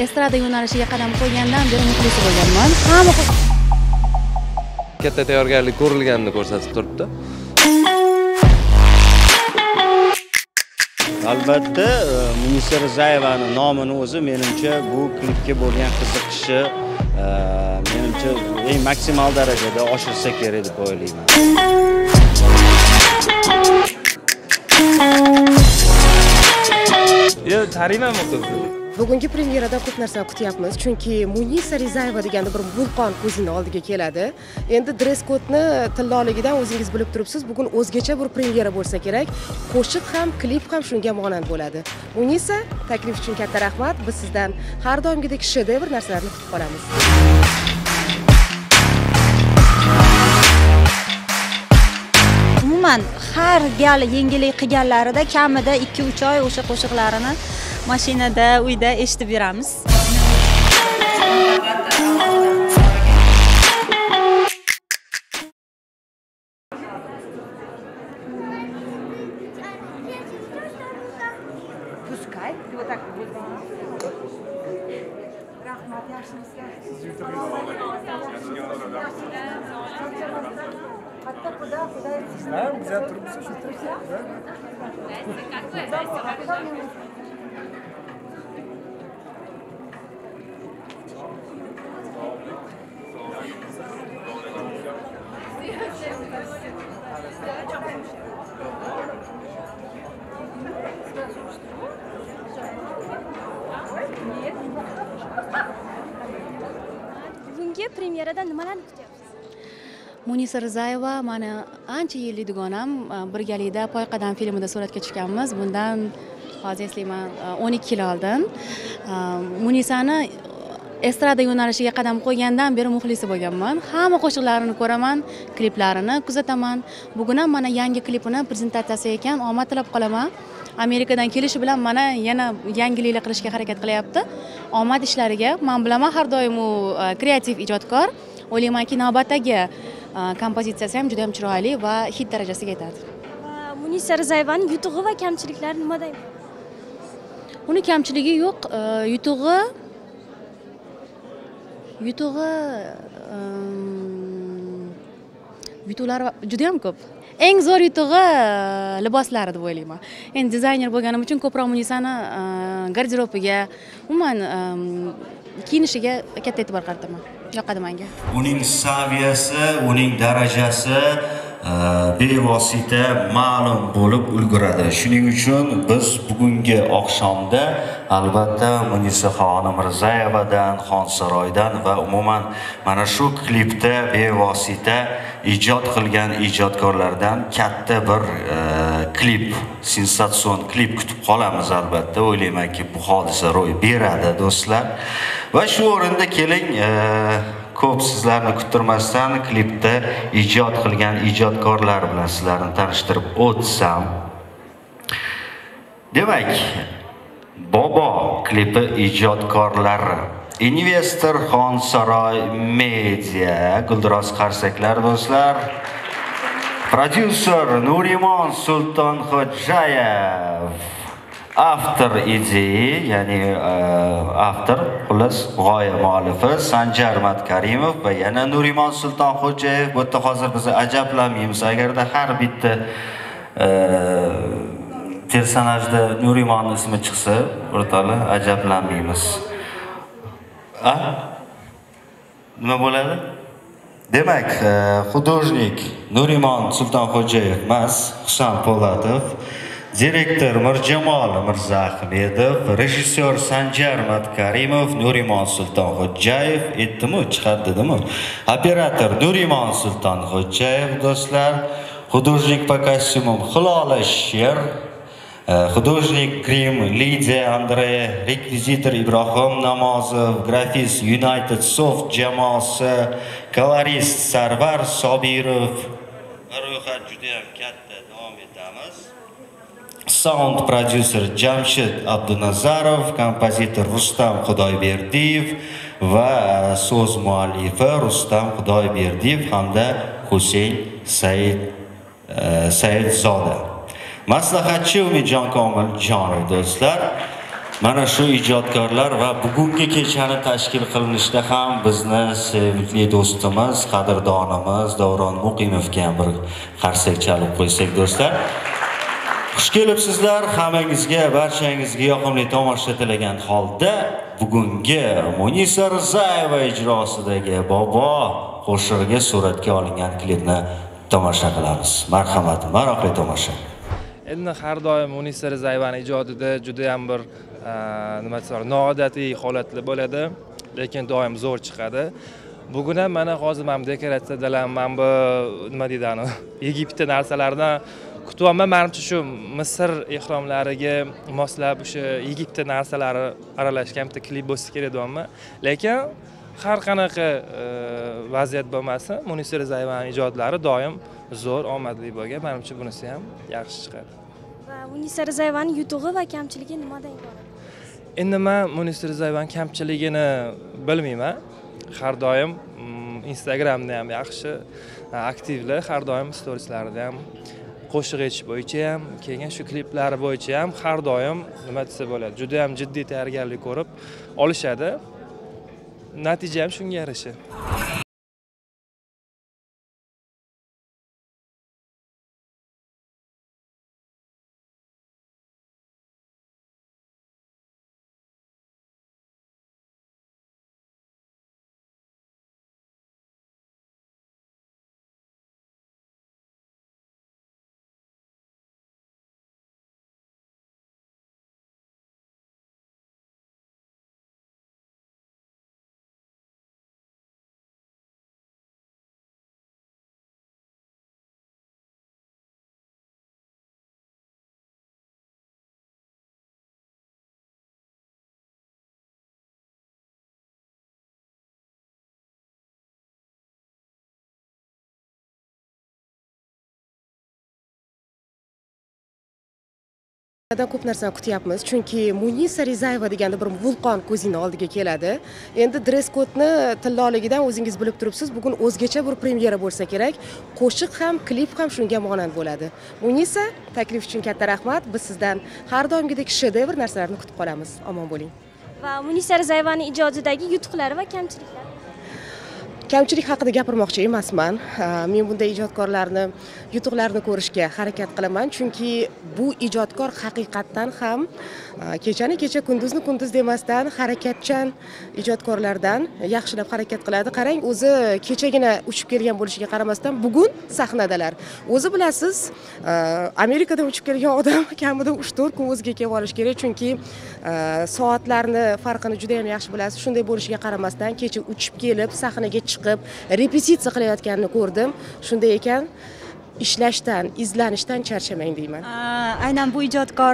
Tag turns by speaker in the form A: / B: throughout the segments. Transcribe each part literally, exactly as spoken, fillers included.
A: estrada yo'nalishiga qadam qo'ygandan beri muxlisi bo'lganman. Hamma
B: katta tayyorgarlik ko'rilganini ko'rsatib turibdi.
C: Albatta, Munisa Rizayevaning nomini o'zi menimcha bu klipga bo'lgan qiziqishi menimcha eng maksimal darajada oshirsa kerak deb o'ylayman.
B: Yo, tarimayman qizni.
D: Bugungi premyerada ko'p narsa kutyapmiz, chunki Munisa Rizayeva deganda bir vulqon ko'zning oldiga keladi. Endi dress kodni tilloligidan o'zingiz bilib turibsiz, bugun o'zgacha bir premyera bo'lsa kerak. Qo'shiq ham, klip ham shunga monand bo'ladi. Munisa, taklif uchun katta rahmat. Biz sizdan har doimgidek shedevr narsalarni kutib qolamiz.
E: Umuman har gal yangilik qilganlarida kamida ikki uch oy o'sha qo'shiqlarini mashinada, uyda eshitib yuramiz.
D: Пускай, вот так вот. Rahmat, yaxshimisiz? Hatta xudo, xudo.
F: Ha, biz ham turibmiz shu turibsiz.
G: Bugungi premyeradan nimalarni kutyapsiz?
A: Munisa Rizayeva meni ancha yillik dugonam, birgalikda Poyqadam filmida suratga tushganmiz. Bundan hozir eslayman o'n ikki yil oldin. Munisani estrada yo'nalishiga qadam qo'ygandan beri muxlisi bo'lganman. Hamma qo'shiqlarini ko'raman, kliplarini kuzataman. Bugun ham mana yangi klipini prezentatsiyasi ekan, omad tilab qolaman. Amerikadan kelishi bilan mana yana yangiliklar qilishga harakat qilyapti. Omad ishlariga. Men bilaman, har doim u kreativ ijodkor. O'ylaymanki, navbatdagi kompozitsiyasi ham juda ham chiroyli va hit darajasiga yetadi.
G: Munisa Rizayevaning yutug'i va kamchiliklari nimada?
A: Uni kamchiligi yo'q, yutug'i yutug'i yutuqlari juda ham ko'p. Eng zo'r yutug'i liboslari deb o'ylayman. Endi dizayner bo'lganim uchun ko'proq Munisani garderobiga, umuman kiyinishiga katta e'tibor qarataman. Yoqadi menga.
C: Uning saviyasi, uning darajasi bevosita ma'lum bo'lib ulguradi. Shuning uchun biz bugungi oqshomda albatta Munisa xonim Rizayevadan, Xonsaroydan va umuman mana shu klipda bevosita ijod qilgan ijodkorlardan katta bir klip, sensatsion klip kutib qolamiz albatta. O'ylaymanki, bu hodisa ro'y beradi do'stlar. Va shu o'rinda keling, ko'p sizlarni kuttirmasdan klipda ijod qilgan ijodkorlar bilan sizlarni tanishtirib o'tsam. Demak, Bobo klipi ijodkorlari Investor Xonsaroy Media, Guldiroz qarsaklar do'stlar. Prodyuser Nurimon Sultonxo'jayev. After ideyi, ya'ni after, xullas g'oya muallifi Sanjar Matkarimov va yana Nurimon Sultonxo'jayev. Bu yerda hozir biz ajablanmaymiz, agarda har bitta personajda Nurimon ismi chiqsa, o'rtoqlar ajablanmaymiz. A? Nima bo'ladi? Demak, hudojnik Nurimon Sultonxo'jayev emas, Husan Po'latov, direktor Mirjamol Mirzaahmedov, rejissyor Sanjar Matkarimov, Nurimon Sultonxo'jayev, aytdimi, chiqadi dedimi? Operator Nurimon Sultonxo'jayev do'stlar, hudojnik по костюмам Hilola Sher, hudojnik Grim Lidiya Andrey, rekvizitor Ibrohim Namozov, grafist United Soft jamoasi, kolorist Sarvar Sobirov. Ro'yxat juda ham katta, davom etamiz. Sound producer Jamshid Abdunazarov, kompozitor Rustam Xudoyberdiyev va so'z muallifi Rustam Xudoyberdiyev hamda Husayn Said Saidzoda. Maslahatchi Umidjon Komiljonov do'stlar. Mana shu ijodkorlar va bugungi kechani tashkil qilinishda ham bizni sevimli do'stimiz, qadrdonimiz Davron Muqimovga ham bir qarsak chalib qo'ysak do'stlar. Xush kelibsizlar, hammangizga, barchangizga yoqimli tomosha tilagan holda bugungi Munisa Rizayeva ijrosidagi Bobo qo'shig'iga suratga olingan klipni tomosha qilamiz. Marhamat, maroqli tomosha.
B: Endi har doim Munisa Rizayevaning ijodida juda ham bir nima desam, noodatiy holatlar bo'ladi, lekin doim zo'r chiqadi. Bugun ham mana hozir men dekoratsiyadan men bu nima deydani, Egiptda narsalardan kutyapman. Menimcha shu Misr ehromlariga moslab o'sha Egiptda narsalari aralashgan bitta klip bo'lsa kerak deyapman. Lekin har qanaqa vaziyat bo'lmasa, Munisa Rizayevaning ijodlari doim zo'r, omadli bo'lgan. Menimcha bunisi ham yaxshi chiqadi.
G: Va Munisa Rizayevaning yutug'i va kamchiligi nimadan iborat?
B: Endi men Munisa Rizayevaning kamchiligini bilmayman. Har doim Instagramda ham yaxshi aktivlar, har doim storieslarida ham qo'shiq aytish bo'yicha ham, keyin shu kliplari bo'yicha ham har doim nima desa bo'ladi, juda ham jiddiy tayyorgarlik ko'rib olishadi. Natija ham shunga yarasha.
D: Ko'p narsani kutyapmiz, chunki Munisa Rizayeva deganda bir vulqon ko'zini oldiga keladi. Endi dress kodni tilloligidan o'zingiz bilib turibsiz, bugun o'zgacha bir premyera bo'lsa kerak. Qo'shiq ham, klip ham shunga monand bo'ladi. Munisa, taklif uchun katta rahmat. Biz sizdan har doimgidek shedevr narsalarni kutib qolamiz. Omon bo'ling.
G: Va Munisa Rizayevaning ijodidagi yutuqlari va kamchiliklari.
D: Kamchilik haqida gapirmoqchi emasman. Men bunday ijodkorlarni yutuqlarini ko'rishga harakat qilaman, chunki bu ijodkor haqiqatdan ham kechani kecha, kunduzni kunduz demasdan harakatchan ijodkorlardan, yaxshilab harakat qiladi. Qarang, o'zi kechagina uchib kelgan bo'lishiga qaramasdan bugun sahnadalar. O'zi bilasiz, Amerikadan uchib kelgan odam kamida uch to'rt kun o'ziga kelib olish kerak, chunki soatlarni farqini juda ham yaxshi bilasiz. Shunday bo'lishiga qaramasdan kecha uchib kelib sahnaga chiqib repetitsiya qilayotganini ko'rdim. Shunday ekan, ishlashdan, izlanishdan charchamang deyman.
E: Aynan bu ijodkor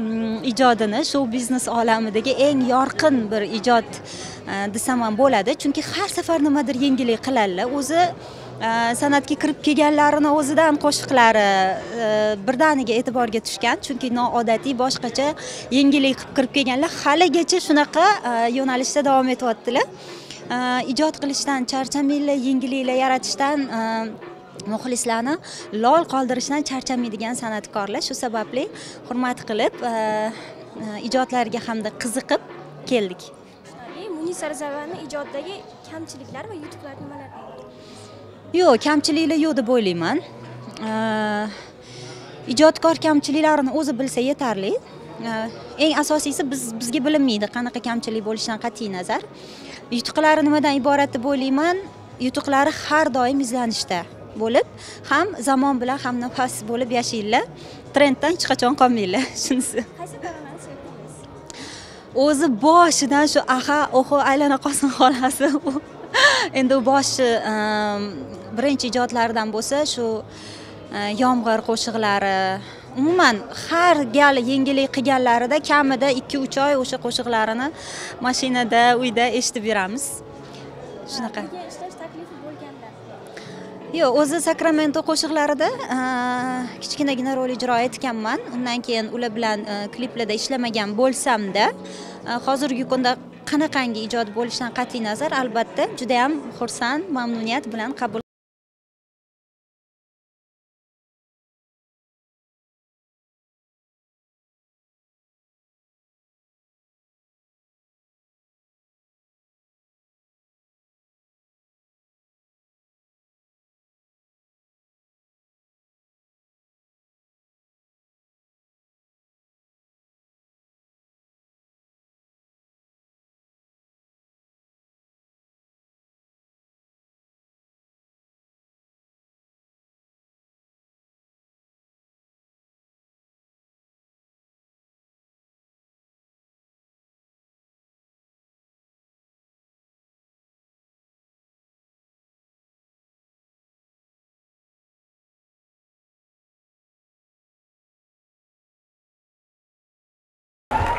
E: ijodini show biznes olamidagi eng yorqin bir ijod desam ham bo'ladi, chunki har safar nimadir yangilik qiladilar. O'zi san'atga kirib kelganlarini o'zidan qo'shiqlari birdaniga e'tiborga tushgan, chunki noodatiy, boshqacha yangilik qilib kirib kelganlar haligacha shunaqa yo'nalishda davom etyaptilar. Ijod qilishdan charchamaydilar, yangiliklar yaratishdan, muxlislarni lol qoldirishdan charchamaydigan san'atkorlar. Shu sababli hurmat qilib, ijodlariga hamda qiziqib keldik.
G: Munisa Rizayevaning ijodidagi kamchiliklari va yutuqlari nimalar?
E: Yo'q, kamchiliklar yo'q deb o'ylayman. Ijodkor kamchiliklarini o'zi bilsa yetarli. Eng asosiysi biz bizga bilinmaydi qanaqa kamchilik bo'lishidan qat'iy nazar. Yutuqlari nimadan iborat deb o'ylayman? Yutuqlari har doim izlanishda bo'lib, ham zamon bilan ham nafas bo'lib yashaydilar. Trenddan hech qachon qolmaydilar, shunisi.
G: Qaysi tarafni sevdingiz?
E: O'zi boshidan shu aha, oho, aylana qolsin xolasi. Endi u boshi birinchi ijodlaridan bo'lsa, shu yomg'ir qo'shiqlari, umuman har gal yangilik qilganlarida kamida ikki uch oy o'sha qo'shiqlarini mashinada, uyda eshitib yuramiz. Shunaqa.
G: Ishlash taklifi bo'lganda.
E: Yo'q, o'zi Sakramento qo'shiqlarida kichkinagina rol ijro etganman. Undan keyin ular bilan kliplarda ishlamagan bo'lsam-da, hozirgi kunda qanaqangi ijod bo'lishidan qat'iy nazar, albatta juda ham xursand, mamnuniyat bilan qabul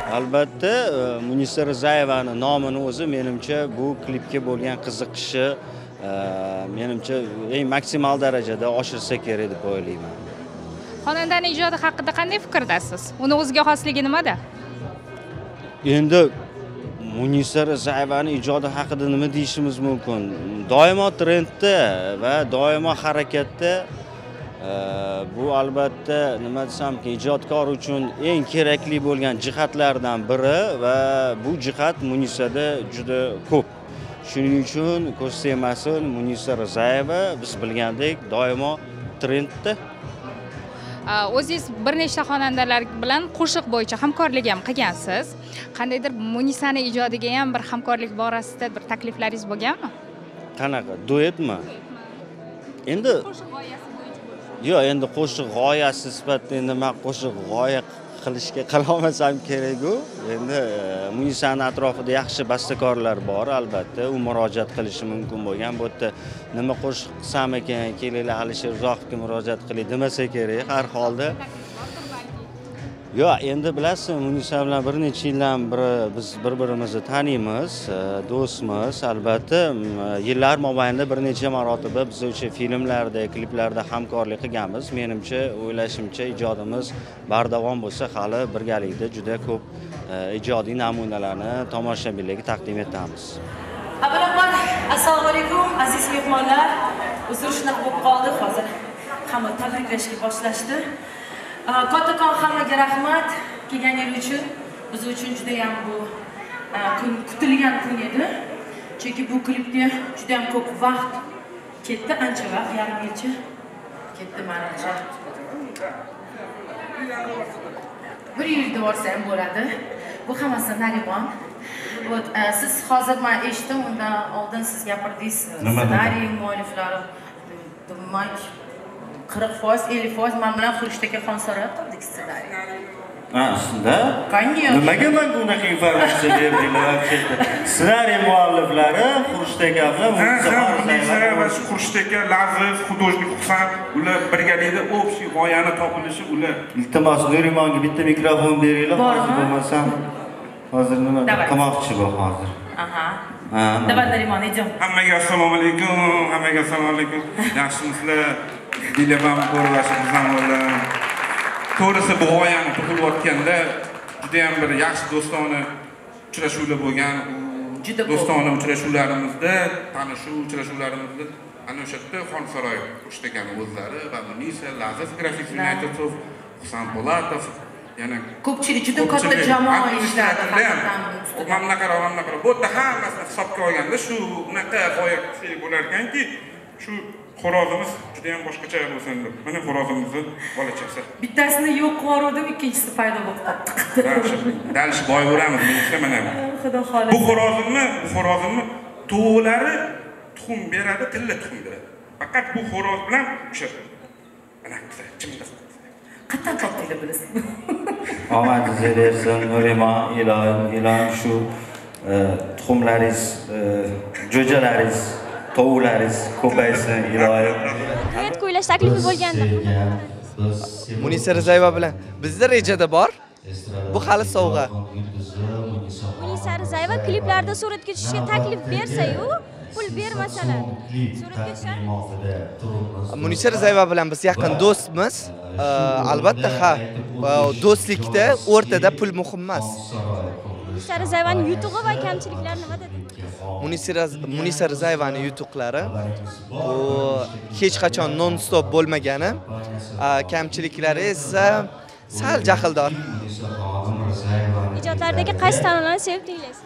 C: albatta Munisa Rizayevaning nomini o'zi menimcha bu klipga bo'lgan qiziqishi menimcha eng maksimal darajada oshirsa kerak deb o'ylayman.
H: Xonandaning ijodi haqida qanday fikrdasiz? Uni o'ziga xosligi nimada?
C: Endi Munisa Rizayevaning ijodi haqida nima deyishimiz mumkin? Doimo trendda va doimo harakatda. Bu albatta nima desamki, ijodkor uchun eng kerakli bo'lgan jihatlardan biri va bu jihat Munisada juda ko'p. Shuning uchun ko'z tegmasin, Munisa Rizayeva biz bilgandek doimo trendda.
H: O'zingiz bir nechta xonandalar bilan qo'shiq bo'yicha hamkorlik ham qilgansiz. Qandaydir Munisani ijodiga ham bir hamkorlik borasida bir takliflaringiz bo'lganmi?
C: Qanaqa? Duetmi? Endi yo'q, endi qo'shiq g'oyasi sifatida endi men qo'shiq g'oya qilishga qilolmasam kerak-ku. Endi Munisani atrofida yaxshi bastakorlar bor, albatta, u murojaat qilishi mumkin bo'lgan. Bu yerda nima qo'shiq qilsam ekan, kelinglar Alisher Uzoqovga murojaat qiling demasa kerak. Har holda yo'q, endi bilasiz, Munisa bilan bir necha yildan beri biz bir-birimizni taniymiz, do'stmiz. Albatta, yillar mobaynida bir necha marotaba biz o'sha filmlarda, kliplarda hamkorlik qilganmiz. Menimcha, o'ylashimcha, ijodimiz bardavom bo'lsa, hali birgalikda juda ko'p ijodiy namunalarni tomoshabinlarga taqdim etamiz.
I: Avvalambor, assalomu alaykum, aziz mehmonlar. Uzr shunaqa bo'lib qoldi, hozir hamma tabriklashga boshlashdi. Kattakon hammaga rahmat kelganingiz uchun. Biz uchun juda ham bu kun kutilgan kun edi. Chunki bu klipga juda ham ko'p vaqt ketdi, ancha vaqt, yarim yilcha ketdi menimcha. Bir yil devorsa ham bo'ladi. Bu hammasi Narimon. Вот, siz hozir men eshitdim, undan oldin siz gapirdingiz, ssenariy mualliflari demak qirq foiz ellik foiz men bilan Xurishdagi Xonsaro qildik ssenariy.
C: Ha, shunda?
I: Qanday?
C: Nimaga menga unaqa informatsiya berdinglar? Ssenariy mualliflari Xurishdagi bilan
F: va Xurishdagi Laziz, hudojnik Husan, ular birgalikda общий g'oyani topilishi ular.
C: Iltimos, Nurimonga bitta mikrofon beringlar, hozir bo'lmasam. Hozir nima qilmoqchi bu hozir?
I: Aha. Ha. Davlat Narimon, ayting.
F: Hammaga assalomu alaykum, hammaga assalomu alaykum. Yaxshimisizlar? Dilemam ko'rishimiz ham bo'ldi. To'g'risi bu g'oyani to'qilayotganda juda ham bir yaxshi do'stona uchrashuvlar bo'lgan. Juda do'stona uchrashuvlarimizda, tanishuv uchrashuvlarimizda ana o'sha yerda Xonsaroy Xurishdagi o'zlari va Munisa, Laziz grafik Unitedov, Husan Po'latov, yana
I: ko'pchilik juda katta jamoa ishladi.
F: Mana qara, mana qara. Bu yerda hammasini hisobga olganda shu unaqa g'oya bo'lar ekanki, shu xo'rozimiz juda ham boshqacha bo'lsin deb. Mana xo'rozimizni bolachasi.
I: Bittasini yo'q qo'rdim, ikkinchisi paydo bo'lib qoldi.
F: Dalish boy bo'lamiz, menimcha mana.
I: Xudo xohlasa.
F: Bu xo'rozimni, bu xo'rozimni to'g'lari tuxum beradi, tilla tuxum beradi. Faqat bu xo'roz bilan o'sha ana chimda.
I: Qattan topdinglar bilasiz.
C: Omadingiz bersin, Nurimon, ilohim, ilohim shu tuxumlaringiz, jo'jalaringiz, tovuqlaringiz ko'paysin, ilohim.
G: Duet kuylash taklifi bo'lganda.
J: Munisa Rizayeva bilan bizda rejada bor. Bu hali sovg'a.
G: Munisa Rizayeva kliplarda suratga tushishga taklif bersa-yu, pul bermasalar, suratga tushar.
J: Munisa Rizayeva bilan biz yaqin do'stmiz. Albatta, ha, do'stlikda o'rtada pul muhim emas.
G: Munisa Rizayevaning yutug'i va kamchiliklari nimada?
J: Munisa Rizayevaning yutuqlari bu hech qachon non stop bo'lmagani, kamchiliklari esa sal jahldor.
G: Ijodlardagi qaysi ta'nalarni sevib tinglaysiz?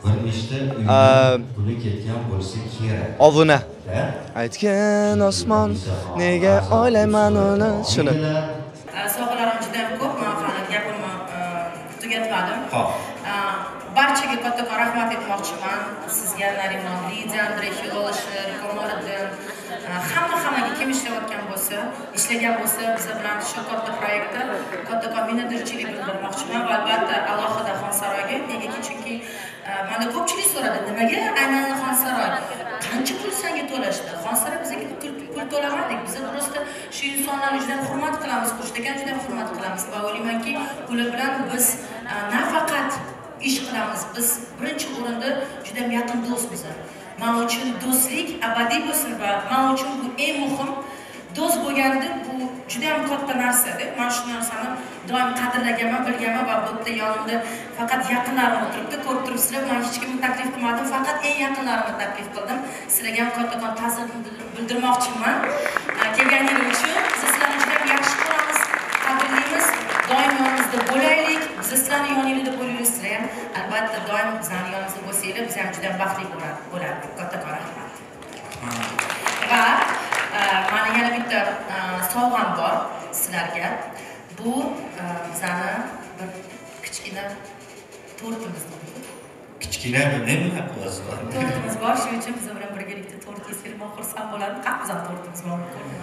J: Ovuna. Aytgan osmon, nega o'ylayman uni, shuni.
I: Sovg'alarim juda ham ko'p, men hali gapimni tugatmadim. Barchaga kattakon rahmat aytmoqchiman. Sizga, Narimon, Lidiya, Andrey Filoloshir, Komoriddin, hamma hammaga kim ishlayotgan bo'lsa, ishlagan bo'lsa, biz bilan shu katta proyektda kattakon minnatdorchilik bildirmoqchiman va albatta alohida Xonsaroyga, negaki chunki mana ko'pchilik so'radi, nimaga aynan Xonsaroy? Qancha pul senga to'lashdi? Xonsaroy bizga pul to'lamadik. Biz просто shu insonlarni juda hurmat qilamiz, Xurishdagi juda hurmat qilamiz va o'ylaymanki, ular bilan biz nafaqat ish qilamiz. Biz birinchi o'rinda juda yaqin do'stmiz. Men uchun do'stlik abadiy bo'lsin va men uchun bu eng muhim. Do'st bo'lganda bu juda ham katta narsa-da. Men shu narsani doim qadrlaganman, bilganman va bu yerda yonimda faqat yaqinlarim o'tiribdi. Ko'rib turibsizlar, men hech kimga taklif qilmadim, faqat eng yaqinlarimga taklif qildim. Sizlarga ham kattakon ta'sir bildirmoqchiman. Kelganingiz uchun sizlarni juda yaxshi ko'ramiz, qadrlaymiz. Doim yonimizda bo'laylik. Biz sizlarni yoningizda bo'lamiz. Sizlar ham albatta doim bizning yonimizda bo'lsanglar, biz ham juda baxtli bo'lardik. Kattakon rahmat. Va mana yana bitta sovg'am bor sizlarga. Bu bizani bir kichkina tortimiz.
C: Kichkina nima qilyapsiz?
I: Tortimiz bor, shuning uchun biz bilan birgalikda tort yesak, men xursand bo'ladim. Qattiq tortimiz bor.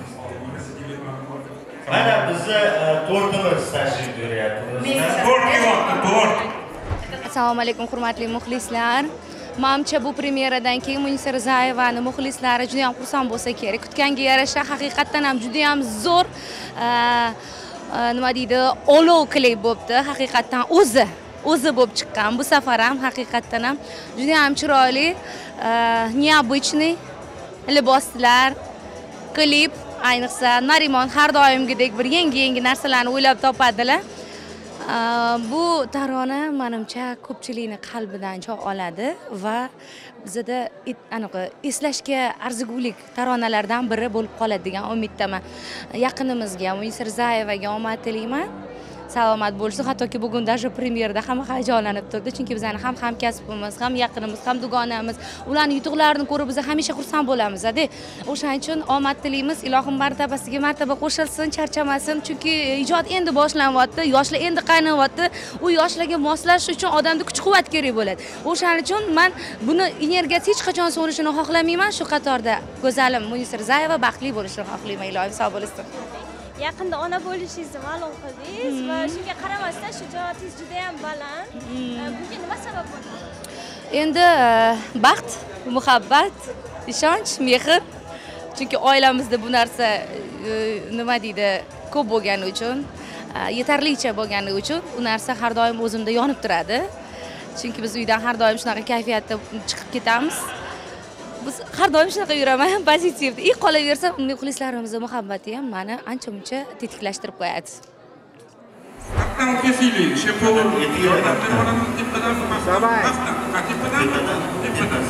C: Mana bizni tortimiz tashrif buyuryapti.
F: Tort yo'qmi, tort.
K: Assalomu alaykum, hurmatli muxlislar. Menimcha bu premyeradan keyin Munisa Rizayevani muxlislari juda ham xursand bo'lsa kerak. Kutganga yarasha haqiqatan ham juda ham zo'r nima deydi, olov klip bo'libdi. Haqiqatan o'zi o'zi bo'lib chiqqan. Bu safar ham haqiqatan ham juda ham chiroyli, необычный liboslar, klip, ayniqsa Narimon har doimgidek bir yangi-yangi narsalarni o'ylab topadilar. Bu tarona menimcha ko'pchilikni qalbidan joy oladi va bizda aniq eslashga arzigulik taronalardan biri bo'lib qoladi degan umiddaman. Yaqinimizga Munisa Rizayevaga omad tilayman. Salomat bo'lsin. Hattoki bugun даже premyerada hamma hayajonlanib turdi, chunki bizning ham hamkasbimiz, ham yaqinimiz, ham dugonamiz. Ularning yutuqlarini ko'rib biz hamisha xursand bo'lamiz-da. O'shaning uchun omad tilaymiz. Ilohim martabasiga martaba qo'shilsin, charchamasin, chunki ijod endi boshlanyapti, yoshlar endi qaynayapti. U yoshlarga moslash uchun odamda kuch-quvvat kerak bo'ladi. O'shaning uchun men buni energiyasi hech qachon so'nishini xohlamayman. Shu qatorda go'zalim Munisa Rizayeva baxtli bo'lishini xohlayman. Ilohim sog' bo'lsin.
G: Yaqinda ona bo'lishingizni ma'lum qildingiz va shunga qaramasdan shijoatingiz juda ham baland. Bunga nima sabab bo'ldi?
K: Endi baxt, muhabbat, ishonch, mehr. Chunki oilamizda bu narsa nima deydi, ko'p bo'lgani uchun, yetarlicha bo'lgani uchun u narsa har doim o'zimda yonib turadi. Chunki biz uydan har doim shunaqa kayfiyatda chiqib ketamiz. Biz har doim shunaqa yuraman, pozitiv. I qolaversa, muxlislarimizning muhabbati ham meni ancha-muncha tetiklashtirib qo'yadi.
F: Qatdan o'tkazaylik, shepolar tepadan tepadan tepadan tepadan.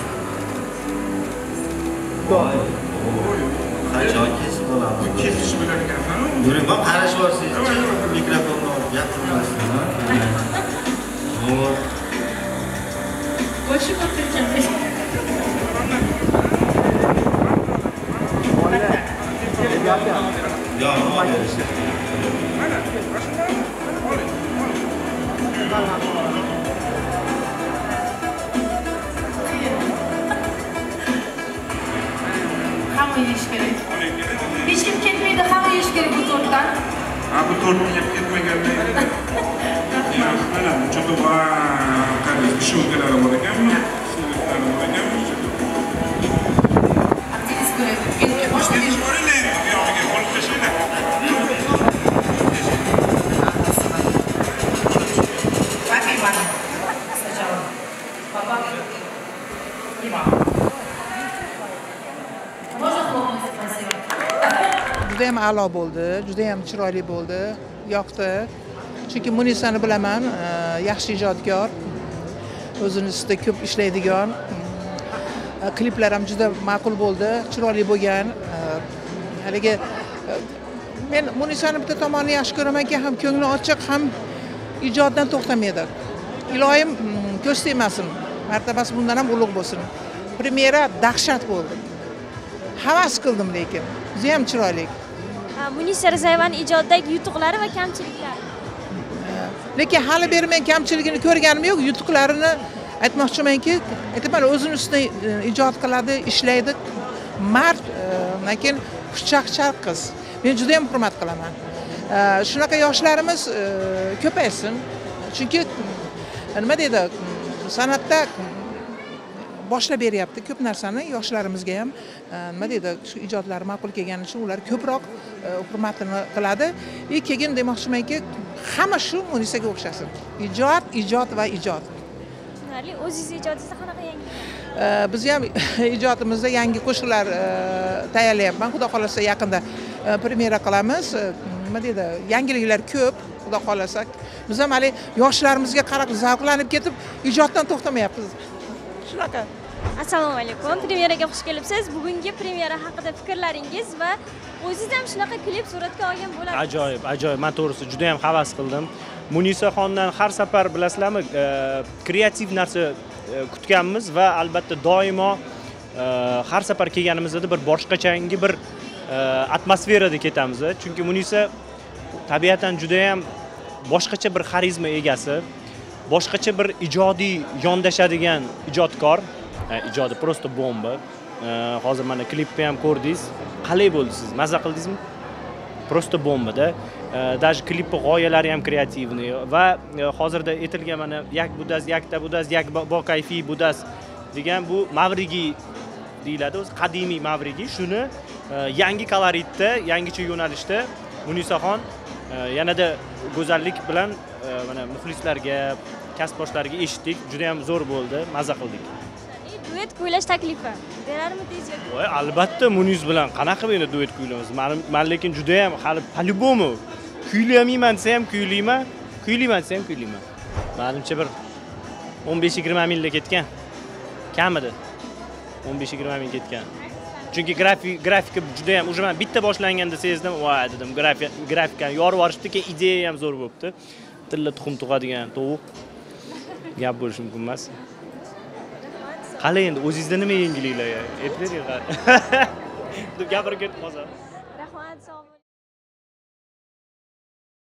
C: Qachon kesib olamiz?
F: Kesish bilan ekansan.
C: Yuring, bak qarash borsiz, mikrofonni olib gapirmasdan. Zo'r.
I: Qo'shib o'tirganmiz.
C: Ya, nima deysiz?
I: Hamma yeyish kerak. Hech kim ketmaydi, hamma yeyish kerak bu tortdan.
F: Ha, bu tortni yeb ketmaganlar. Mana juda va qanday shungalari bor ekanmi? Shungalari bor ekanmi?
I: Aktivist ko'radi. Boshqa
L: juda ham a'lo bo'ldi, juda ham chiroyli bo'ldi, yoqdi. Chunki Munisani bilaman, yaxshi ijodkor, o'zini ustida ko'p ishlaydigan, kliplar ham juda ma'qul bo'ldi, chiroyli bo'lgan. Haligi men Munisani bitta tomonini yaxshi ko'ramanki, ham ko'ngli ochiq, ham ijoddan to'xtamaydi. Ilohim ko'z tegmasin, martabasi bundan ham ulug' bo'lsin. Premyera dahshat bo'ldi. Havas qildim lekin, juda ham chiroyli.
G: Munisa Rizayevaning ijodidagi yutuqlari va kamchiliklari.
L: Lekin hali beri men kamchiligini ko'rganim yo'q, yutuqlarini aytmoqchimanki, aytaman, o'zini ustida ijod qiladi, ishlaydi. Mard, lekin xushchaqchaq qiz. Men juda ham hurmat qilaman. Shunaqa yoshlarimiz ko'paysin. Chunki nima deydi, san'atda boshlab beryapti ko'p narsani, yoshlarimizga ham nima deydi, shu ijodlari ma'qul kelgani uchun ular ko'proq hurmatini qiladi. Va keyin demoqchimanki, hamma shu Munisaga o'xshasin. Ijod, ijod va ijod.
G: qiziqarli. O'zingiz ijodingizda qanaqa yangiliklar?
L: Biz ham ijodimizda yangi qo'shiqlar tayyorlayapman. Xudo xolasa yaqinda premyera qilamiz. Nima deydi? Yangiliklar ko'p, xudo xolasa. Biz ham hali yoshlarimizga qarab zavqlanib ketib, ijoddan to'xtamayapmiz. Shunaqa.
G: Assalomu alaykum. Premyeraga xush kelibsiz. Bugungi premyera haqida fikrlaringiz va o'zingiz ham shunaqa klip suratga olgan bo'lasiz.
M: Ajoyib, ajoyib. Men to'g'risi juda ham havas qildim. Munisaxondan har safar bilasizlarmi, kreativ narsa kutganmiz va albatta doimo har safar kelganimizda bir boshqachangi bir atmosferada ketamiz. Chunki Munisa tabiatan juda ham boshqacha bir xarizma egasi, boshqacha bir ijodiy yondashadigan ijodkor. Ijodi просто bomba. Hozir mana klipni ham ko'rdingiz. Qalay bo'ldi siz? Maza qildingizmi? Просто bombada. Даже klipni g'oyalari ham kreativniy va hozirda aytilgan mana yak budaz, yakta budaz, yak boqayfi budaz degan bu mavrigi deyiladi, o'zi qadimiy mavrigi. Shuni yangi koloritda, yangicha yo'nalishda Munisaxon yanada go'zallik bilan mana muxlislarga, kasbdoshlariga eshitdik. Juda ham zo'r bo'ldi, maza qildik.
G: Duet kuylash taklifi berarmidingiz yoki?
M: Voy, albatta Muniz bilan qanaqa endi duet kuylaymiz. Men men lekin juda ham hali по-любому kuylayman desa ham kuylayman, kuylayman desa ham kuylayman. Menimcha bir o'n besh yigirma mingga ketgan. Kamida o'n besh yigirma ming ketgan. Chunki grafik grafika juda ham uje men bitta boshlanganda sezdim, voy dedim, grafik grafikani yorib yuborishdi, keyin ideya ham zo'r bo'libdi. Tilla tuxum tug'adigan tovuq gap bo'lishi mumkin emas. Qalay endi o'zingizda nima yangiliklar? Aytib bering. Gapirib ketib qolsam.